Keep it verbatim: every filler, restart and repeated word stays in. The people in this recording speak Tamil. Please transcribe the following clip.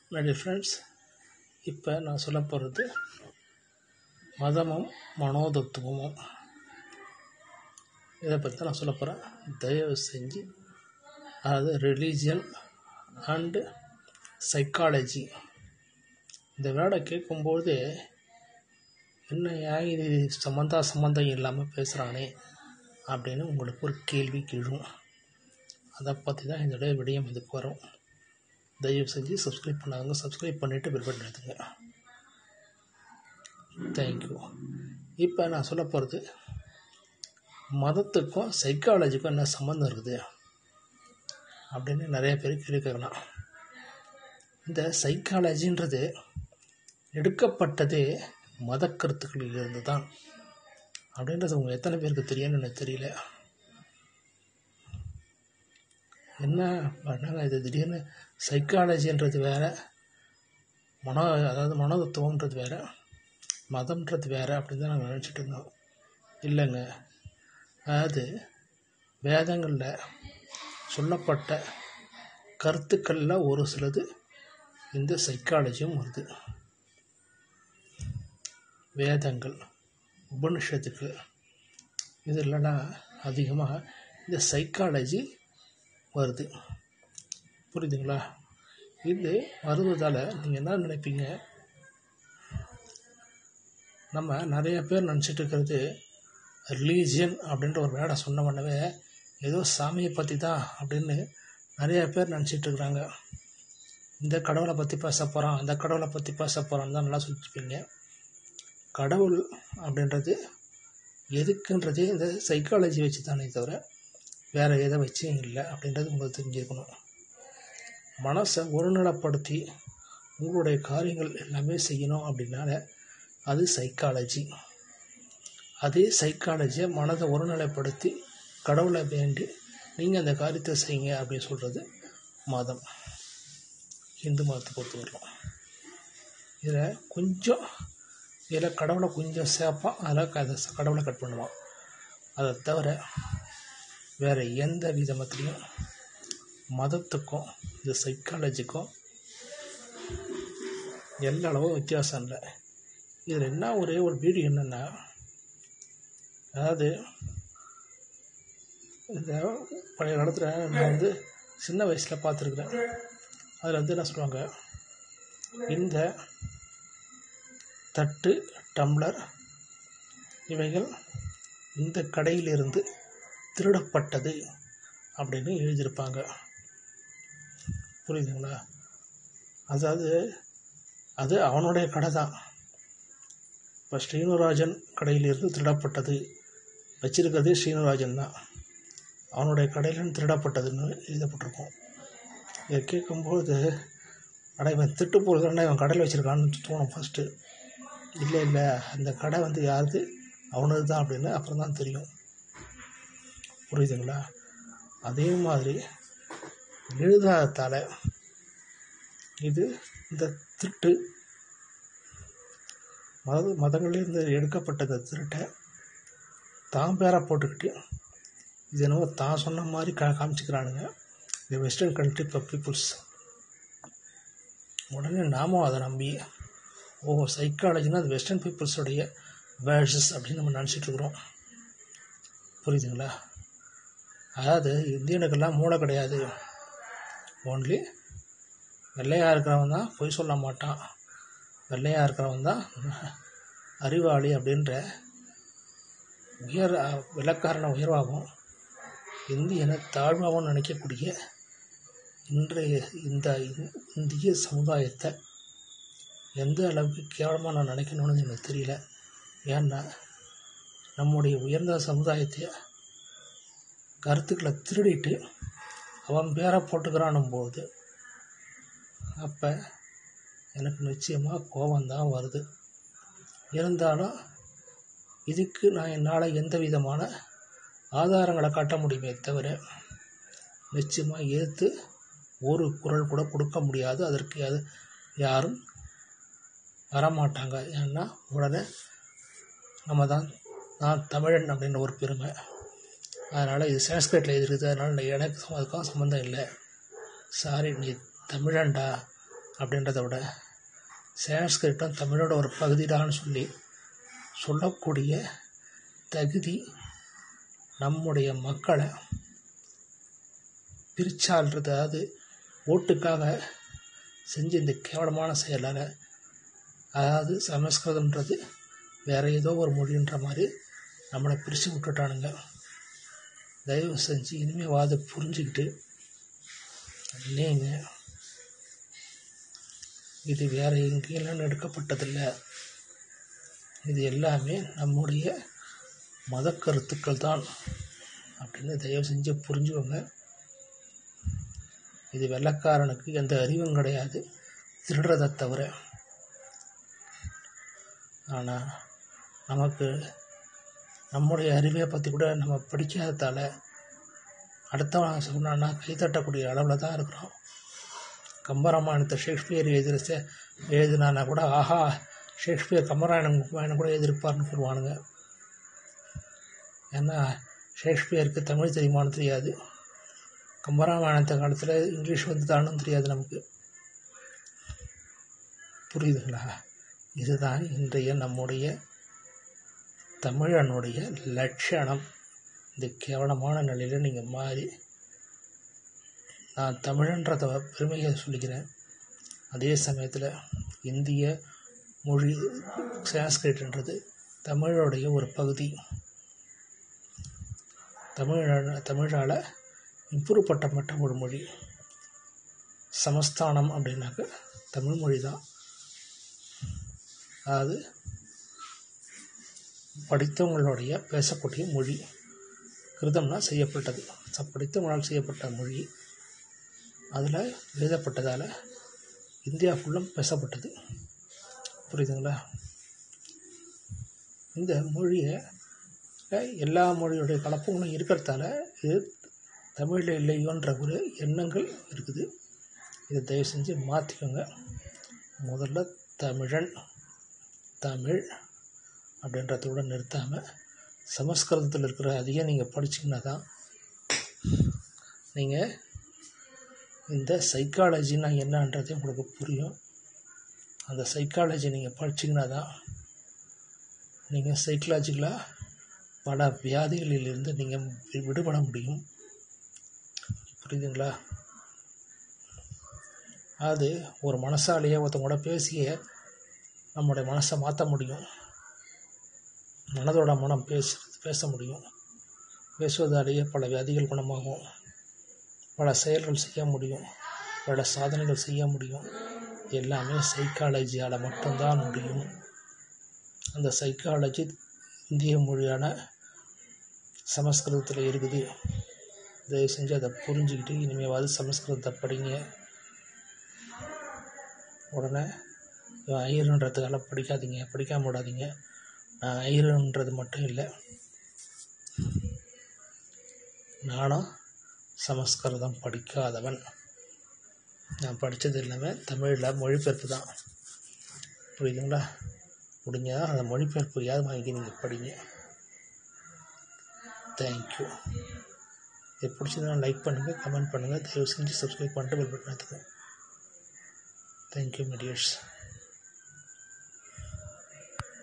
My friends, இப்போ நான் சொல்ல போகிறது மதமும் மனோதத்துவமும் இதை பற்றி நான் சொல்ல போகிறேன். தயவு செஞ்சு அதாவது ரிலீஜியன் அண்டு சைக்காலஜி இந்த வேர்டை கேட்கும்போது என்ன ஏன் இது சம்மந்தா சம்மந்தம் இல்லாமல் பேசுகிறானே அப்படின்னு உங்களுக்கு ஒரு கேள்வி கேளும். அதை பற்றி தான் என்னுடைய விடயம் இதுக்கு வரும். தயவு செஞ்சு சப்ஸ்கிரைப் பண்ணாங்க, சப்ஸ்கிரைப் பண்ணிவிட்டு பெல் பட்டன் எடுத்துங்க. தேங்க்யூ. இப்போ நான் சொல்ல போகிறது மதத்துக்கும் சைக்காலஜிக்கும் என்ன சம்மந்தம் இருக்குது அப்படின்னு நிறைய பேர் கேள்வி கேட்கலாம். இந்த சைக்காலஜின்றது எடுக்கப்பட்டதே மத கருத்துக்களில் இருந்து தான் அப்படின்றது உங்கள் எத்தனை பேருக்கு தெரியும்னு எனக்கு தெரியல. என்ன பண்ணாங்க இது திடீர்னு சைக்காலஜின்றது வேறு, மனோ அதாவது மனோதத்துவம்ன்றது வேறு, மதம்ன்றது வேறு அப்படின்னு தான் நாங்கள் நினச்சிட்டு இருந்தோம். இல்லைங்க, அதாவது வேதங்களில் சொல்லப்பட்ட கருத்துக்களில் ஒரு சிலது இந்த சைக்காலஜியும் வருது. வேதங்கள், உபனிஷத்துக்கு இது இல்லைன்னா அதிகமாக இந்த சைக்காலஜி வருது. புரியுதுங்களா? இது வருவதால் நீங்கள் என்ன நினைப்பீங்க, நம்ம நிறைய பேர் நினச்சிட்டு இருக்கிறது ரிலீஜியன் அப்படின்ற ஒரு வேடை சொன்ன உடனே ஏதோ சாமியை பற்றி தான் அப்படின்னு நிறைய பேர் நினச்சிட்டு இருக்கிறாங்க. இந்த கடவுளை பற்றி பேச போகிறான், அந்த கடவுளை பற்றி பேச போகிறான்னு தான் நல்லா சொல்லிட்டுருப்பீங்க. கடவுள் அப்படின்றது எதுக்குன்றது இந்த சைக்காலஜி வச்சு தானே தவிர வேறு எதை வச்சும் இல்லை அப்படின்றது உங்களுக்கு தெரிஞ்சிருக்கணும். மனசை ஒருநிலைப்படுத்தி உங்களுடைய காரியங்கள் எல்லாமே செய்யணும் அப்படின்னால அது சைக்காலஜி. அதே சைக்காலஜியை மனதை ஒருநிலைப்படுத்தி கடவுளை வேண்டி நீங்கள் அந்த காரியத்தை செய்யுங்க அப்படின்னு சொல்கிறது மதம். இந்து மதத்தை பொறுத்த வரலாம் இதில் கொஞ்சம் இதில் கடவுளை கொஞ்சம் சேர்ப்பான், அதில் அதை கடவுளை கட் பண்ணுவான். அதை தவிர வேறு எந்த வித மதத்துலேயும் மதத்துக்கும் இந்த சைக்காலஜிக்கும் எல்லா அளவும் வித்தியாசம் இல்லை. இதில் என்ன ஒரே ஒரு வீடு என்னென்னா, அதாவது இந்த பழைய காலத்தில் நான் வந்து சின்ன வயசில் பார்த்துருக்குறேன். அதில் வந்து என்ன சொல்லுவாங்க, இந்த தட்டு டம்ளர் இவைகள் இந்த கடையிலிருந்து திருடப்பட்டது அப்படின்னு எழுதியிருப்பாங்க. புரியுதுங்களா? அதாவது அது அவனுடைய கடை தான். இப்போ ஸ்ரீனிவாசன் கடையிலிருந்து திருடப்பட்டது வச்சிருக்கிறது ஸ்ரீனிவாசன் தான், அவனுடைய கடையிலிருந்து திருடப்பட்டதுன்னு எழுதப்பட்டிருக்கும். இதை கேட்கும்போது அட இவன் திட்டு போகிறதுனா இவன் கடையில் வச்சுருக்கான்னு தோணும் ஃபஸ்ட்டு. இல்லை இல்லை அந்த கடை வந்து யாருது, அவனது தான் அப்படின்னு அப்புறம் தான் தெரியும். புரியுதுங்களா? அதே மாதிரி எழுதாததால் இது இந்த திருட்டு மத மதங்களிலிருந்து எடுக்கப்பட்ட இந்த திருட்டை தான் பேரை போட்டுக்கிட்டு இது என்னவோ தான் சொன்ன மாதிரி கா காமிச்சிக்கிறானுங்க இந்த வெஸ்டர்ன் கண்ட்ரி பீப்புள்ஸ். உடனே நாமும் அதை நம்பி ஓ சைக்காலஜினா அது வெஸ்டர்ன் பீப்புள்ஸோடைய வேர்ட்ஸஸ் அப்படின்னு நம்ம நினச்சிட்டு இருக்கிறோம். புரியுதுங்களா? அதாவது இந்தியனுக்கெல்லாம் மூளை கிடையாது. ஓன்லி வெள்ளையாக இருக்கிறவன் தான் பொய் சொல்ல மாட்டான், வெள்ளையாக இருக்கிறவன் தான் அறிவாளி அப்படின்ற உயர் விலக்காரண உயர்வாகவும் இந்தியனை தாழ்வாகவும் நினைக்கக்கூடிய இன்றைய இந்த இந்திய சமுதாயத்தை எந்த அளவுக்கு கேவலமாக நான் நினைக்கணும்னு எனக்கு தெரியல. ஏன்னா நம்முடைய உயர்ந்த சமுதாயத்தை கருத்துக்களை திருடிட்டு அவன் பேரை போட்டுக்கிறானும் போது அப்போ எனக்கு நிச்சயமாக கோபம்தான் வருது. இருந்தாலும் இதுக்கு நான் என்னால் எந்த விதமான ஆதாரங்களை காட்ட முடியுமே தவிர நிச்சயமாக எதிர்த்து ஒரு குரல் கூட கொடுக்க முடியாது. அதற்கு அது யாரும் வரமாட்டாங்க. ஏன்னா உடனே நம்ம தான் நான் தமிழன் அப்படின்ற ஒரு பெருமை. அதனால் இது சான்ஸ்கிரிட்டில் எழுதிருக்குது, அதனால் எனக்கு அதுக்கும் சம்மந்தம் இல்லை. சாரி, நீ தமிழன்டா அப்படின்றத விட சான்ஸ்கிரிட்டும் தமிழோட ஒரு பகுதிடான்னு சொல்லி சொல்லக்கூடிய தகுதி நம்முடைய மக்களை பிரிச்சாள்றது, அதாவது ஓட்டுக்காக செஞ்ச இந்த கேவலமான செயலால், அதாவது சமஸ்கிருதம்ன்றது வேறு ஏதோ ஒரு மொழின்ற மாதிரி நம்மளை பிரித்து விட்டுட்டானுங்க. தயவு செஞ்சு இனிமேல் வாத புரிஞ்சுக்கிட்டு இல்லைங்க, இது வேறு எங்கேயெல்லாம் எடுக்கப்பட்டதில்லை, இது எல்லாமே நம்முடைய மத கருத்துக்கள் தான் அப்படின்னு தயவு செஞ்சு புரிஞ்சுக்கோங்க. இது வெள்ளைக்காரனுக்கு எந்த அறிவும் கிடையாது, திருடுறதை தவிர. ஆனால் நமக்கு நம்முடைய அறிவை பற்றி கூட நம்ம படிக்காததால் அடுத்தவன் சொன்னான்னா கைத்தட்டக்கூடிய அளவில் தான் இருக்கிறோம். கம்பராமாயணத்தை ஷேக்ஸ்பியர் எழுதிற எழுதினான்னா கூட ஆஹா ஷேக்ஸ்பியர் கம்பராமாயணம் கூட எழுதியிருப்பார்னு சொல்லுவானுங்க. ஏன்னா ஷேக்ஸ்பியருக்கு தமிழ் தெரியுமான்னு தெரியாது, கம்பராமாயணத்தை காலத்தில் இங்கிலீஷ் வந்து தானும் தெரியாது நமக்கு. புரியுதுங்களா? இதுதான் இன்றைய நம்முடைய தமிழனுடைய லட்சணம். இந்த கேவலமான நிலையில் நீங்கள் மாறி, நான் தமிழன்றத பெருமையை சொல்லிக்கிறேன், அதே சமயத்தில் இந்திய மொழி சான்ஸ்கிரிட்ன்றது தமிழோடைய ஒரு பகுதி. தமிழ தமிழால் இம்ப்ரூவ் பண்ணப்பட்ட ஒரு மொழி. சமஸ்தானம் அப்படின்னாக்க தமிழ் மொழி தான். அதாவது படித்தவங்களுடைய பேசக்கூடிய மொழி. கிருதம்னா செய்யப்பட்டது, படித்தவங்களால் செய்யப்பட்ட மொழி. அதில் எழுதப்பட்டதால் இந்தியா ஃபுல்லும் பேசப்பட்டது. புரியுதுங்களா? இந்த மொழியை எல்லா மொழியுடைய கலப்புகளும் இருக்கிறதால இது தமிழில் இல்லையோன்ற ஒரு எண்ணங்கள் இருக்குது. இதை தயவு செஞ்சு மாற்றிக்கோங்க. முதல்ல தமிழன் தமிழ் அப்படின்றதோட நிறுத்தாமல் சமஸ்கிருதத்தில் இருக்கிற அதிகம் நீங்கள் படிச்சிங்கன்னா தான் நீங்கள் இந்த சைக்காலஜின்னா என்னன்றது உங்களுக்கு புரியும். அந்த சைக்காலஜி நீங்கள் படிச்சிங்கன்னா தான் நீங்கள் சைக்கலாஜிக்கலாக பல வியாதிகளிலிருந்து நீங்கள் விடுபட முடியும். புரியுதுங்களா? அது ஒரு மனசாலேயே ஒருத்தவங்களோட பேசிய நம்முடைய மனசை மாற்ற முடியும். மனதோட மனம் பேச பேச முடியும். பேசுவதாலேயே பல வியாதிகள் குணமாகும், பல செயல்கள் செய்ய முடியும், பல சாதனைகள் செய்ய முடியும். எல்லாமே சைக்காலஜியால் மட்டும்தான் முடியும். அந்த சைக்காலஜி இந்திய மொழியான சமஸ்கிருதத்தில் இருக்குது. தயவு செஞ்சு அதை புரிஞ்சுக்கிட்டு இனிமேவாது சமஸ்கிருதத்தை படிங்க. உடனே ஐயருன்றதுக்கால படிக்காதீங்க, படிக்காம விடாதீங்க. நான் ஐயருன்றது மட்டும் இல்லை, நானும் சமஸ்கிருதம் படிக்காதவன். நான் படித்தது எல்லாமே தமிழில் மொழிபெயர்ப்பு தான். புரியுதுங்களா? முடிஞ்சால் அந்த மொழிபெயர்ப்பு யார் வாங்கி நீங்கள் படிங்க. தேங்க்யூ. இது பிடிச்சதுன்னா லைக் பண்ணுங்கள், கமெண்ட் பண்ணுங்கள், தயவு செஞ்சு சப்ஸ்கிரைப் பண்ணிட்டு பெல் பட்டன் அழுத்துங்க. Thank you my tears.